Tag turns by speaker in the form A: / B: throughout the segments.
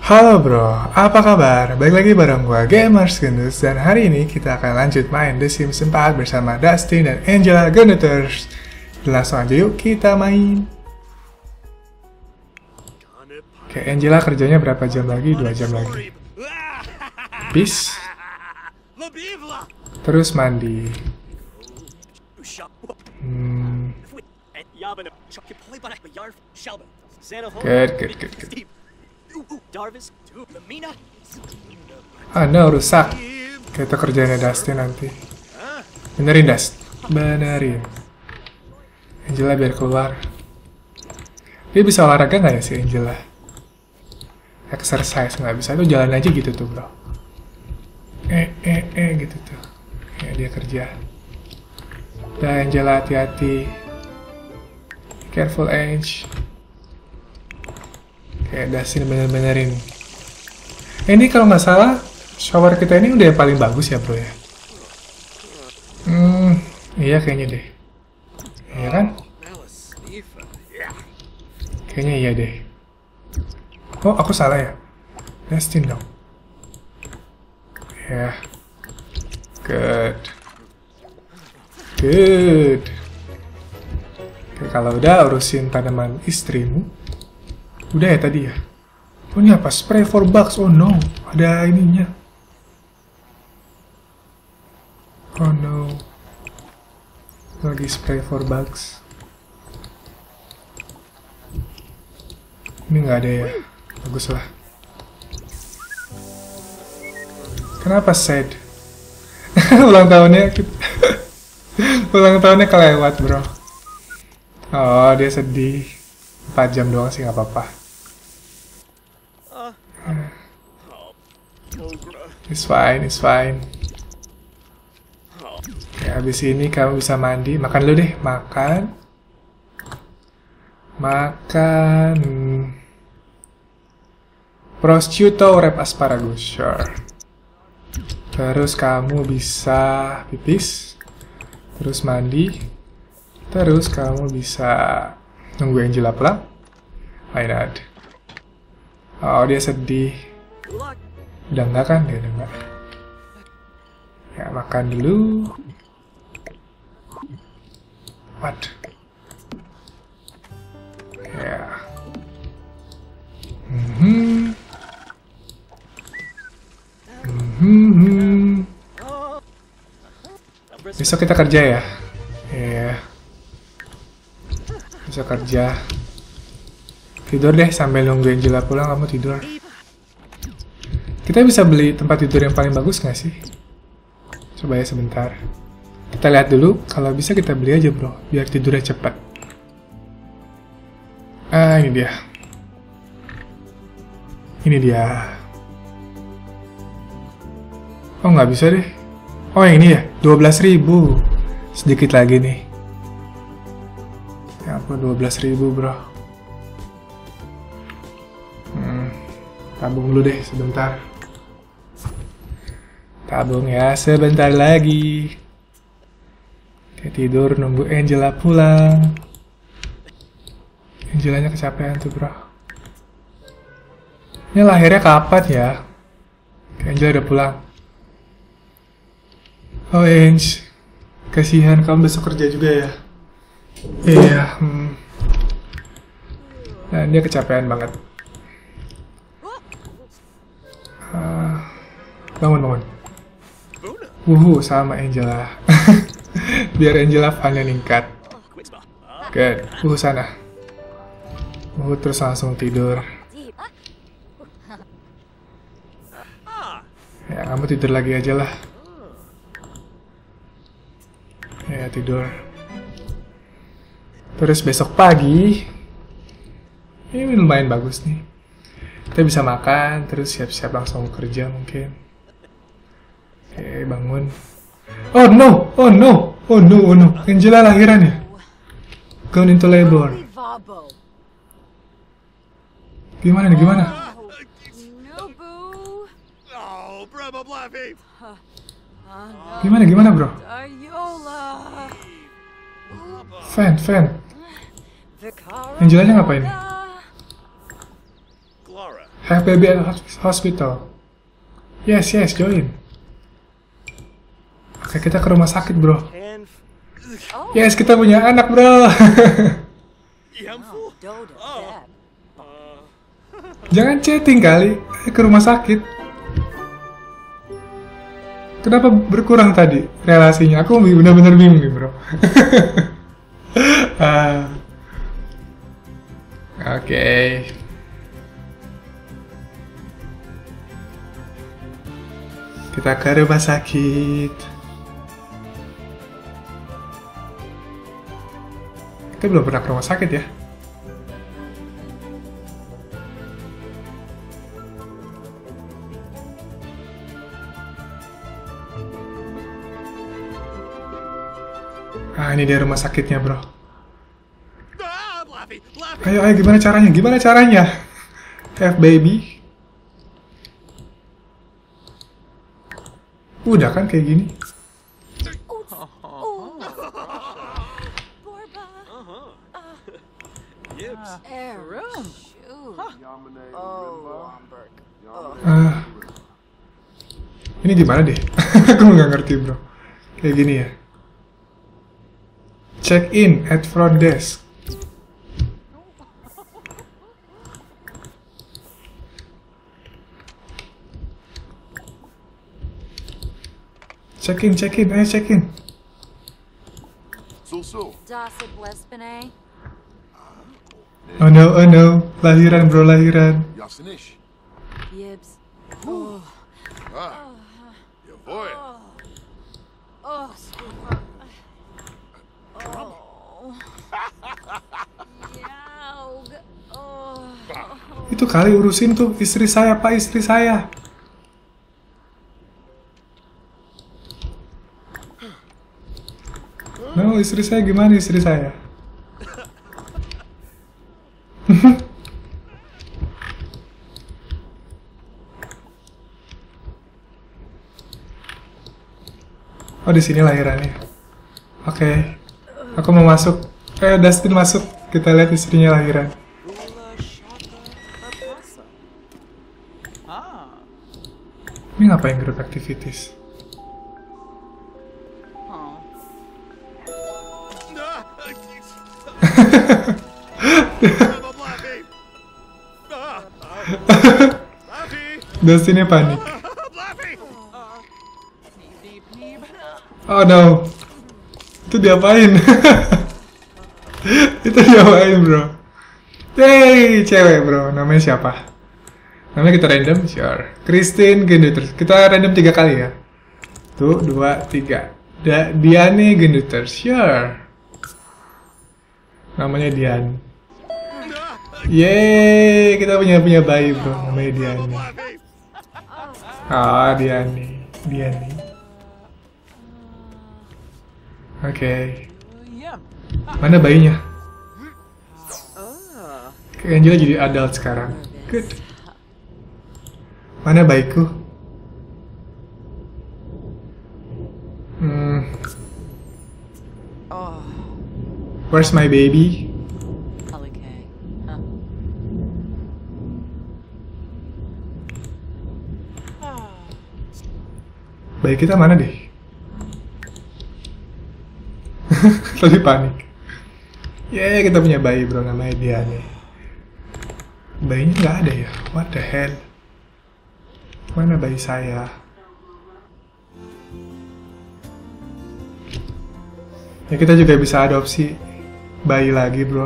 A: Halo bro, apa kabar? Balik lagi bareng gua Gamers Gendus dan hari ini kita akan lanjut main The Sims 4 bersama Dustin dan Angela Genduters. Langsung aja yuk kita main. Oke, Angela kerjanya berapa jam lagi? 2 jam lagi. Peace. Terus mandi. Good. Ah no, rusak. Kita kerjanya Dustin nanti. Benerin Dust. Benerin. Angela biar keluar. Dia bisa olahraga nggak ya si Angela? Exercise nggak bisa, tuh jalan aja gitu tuh bro. Gitu tuh. Ya dia kerja. Dan Angela hati-hati. Careful Ange. Kayak Dustin bener-benerin. Ini kalau nggak salah shower kita ini udah yang paling bagus ya bro ya. Iya kayaknya deh. Iya kan? Kayaknya iya deh. Oh aku salah ya. Dustin dong. Ya. Good. Oke, kalau udah urusin tanaman istrimu. Udah ya tadi ya? Oh ini apa? Spray for bugs. Oh no. Ada ininya. Oh no. Lagi spray for bugs. Ini nggak ada ya? Bagus lah. Kenapa sad? Ulang tahunnya Ulang tahunnya kelewat bro. Oh dia sedih. 4 jam doang sih nggak apa-apa. It's fine. Ya, habis ini kamu bisa mandi. Makan dulu deh, makan. Prosciutto wrap asparagus, sure. Terus kamu bisa pipis. Terus mandi. Terus kamu bisa nunggu Angela pulang. Why not? Oh dia sedih. Udah enggak kan? Dia udah enggak. Ya makan dulu. What? Ya. Besok kita kerja ya? Iya. Besok kerja. Tidur deh sambil nunggu Angela pulang, kamu tidur. Kita bisa beli tempat tidur yang paling bagus nggak sih? Coba ya sebentar. Kita lihat dulu, kalau bisa kita beli aja bro, biar tidurnya cepat. Ah, ini dia. Ini dia. Oh, nggak bisa deh. Oh, yang ini ya, 12.000. Sedikit lagi nih. Ya ampun, 12.000 bro. Tabung dulu deh sebentar. Tabung ya sebentar lagi. Kita tidur nunggu Angela pulang. Angelanya kecapean tuh bro. Ini lahirnya kapan ya? Angela udah pulang. Oh Ange, kasihan kamu besok kerja juga ya? Iya. Dan dia kecapean banget. Bangun. Sama Angela. Biar Angela fun-nya meningkat. Good. Sana. Terus langsung tidur. Ya, kamu tidur lagi aja lah. Ya, tidur. Terus besok pagi. Ini lumayan bagus nih. Kita bisa makan, terus siap-siap langsung kerja mungkin. Oke, bangun. Oh no. Angela lahiran ya? Gone into labor. Gimana? Gimana bro? Fan. Angelanya ngapain?
B: Clara.
A: Have baby at hospital. Yes, join. Oke, kita ke rumah sakit, bro.
B: And
A: Yes, kita punya anak, bro.
B: Yamfu.
C: Dodo,
B: Oh.
C: Deb.
A: Jangan chatting kali. Ke rumah sakit. Kenapa berkurang tadi relasinya? Aku benar-benar bingung nih, bro. Oke. Kita ke rumah sakit. Kita belum pernah ke rumah sakit ya. Ah, ini dia rumah sakitnya, bro.
B: Ah, Blappy, Blappy.
A: Ayo, gimana caranya? Gimana caranya? Have baby. Udah kan kayak gini.
C: Borba.
B: Yips.
C: Aaron. Shoot. Oh, Lomberg.
A: Ah, ini di mana deh? Aku nggak ngerti, bro. Kayak gini ya. Check in at front desk. Check in, ayo check in.
D: So.
C: Dasa Blespine.
A: Oh no, lahiran, bro, lahiran.
D: Yasinish.
C: Yibs.
D: Ah. Your boy.
C: Oh, sweetheart. Oh. Yaug. Oh.
A: Itu kali urusin tuh istri saya, Pak, istri saya. No, istri saya gimana istri saya? Oh, di sini lahirannya. Oke. Aku mau masuk. Dustin masuk. Kita lihat istrinya lahiran. Ini ngapain group activities?
B: Blappy. Blappy.
A: Dustinnya panik.
B: Blappy.
A: Oh no. Itu diapain? Itu diapain, bro? Hey, cewek, bro. Namanya siapa? Namanya kita random, sure. Christine Genduter. Kita random 3 kali ya. Tuh, 2, 3. Diane Genduter, sure. Namanya Dian. Yeay, kita punya bayi, bro. Namanya Diane.
B: Blappy.
A: Ah, Diane. Oke. Mana bayinya? Kayak Angela jadi adult sekarang. Good. Mana bayiku? Where's my baby?
C: Okay. Huh.
A: Bayi kita mana deh? Tadi panik. Yeay, kita punya bayi, bro. Namanya Diane. Bayinya nggak ada ya? What the hell? Mana bayi saya? Ya, kita juga bisa adopsi bayi lagi, bro.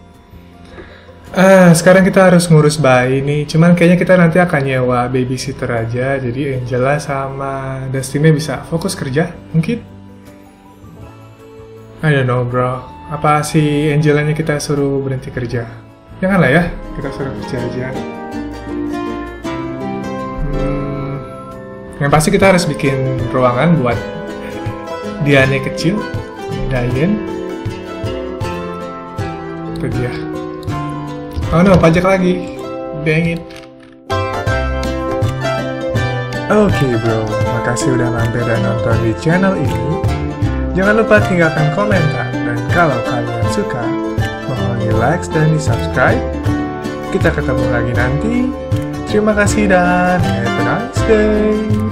A: Sekarang kita harus ngurus bayi nih. Cuman kayaknya kita nanti akan nyewa babysitter aja. Jadi Angela sama Dustinnya bisa fokus kerja, mungkin. I don't know, bro. Apa si Angelanya kita suruh berhenti kerja? Janganlah ya, kita suruh kerja aja. Yang pasti kita harus bikin ruangan buat Diane kecil, Diane. Itu dia. Oh no, pajak lagi. Dang it. Oke, bro, makasih udah mampir dan nonton di channel ini. Jangan lupa tinggalkan komentar, dan kalau kalian suka, mohon di like dan di subscribe. Kita ketemu lagi nanti. Terima kasih dan have a nice day.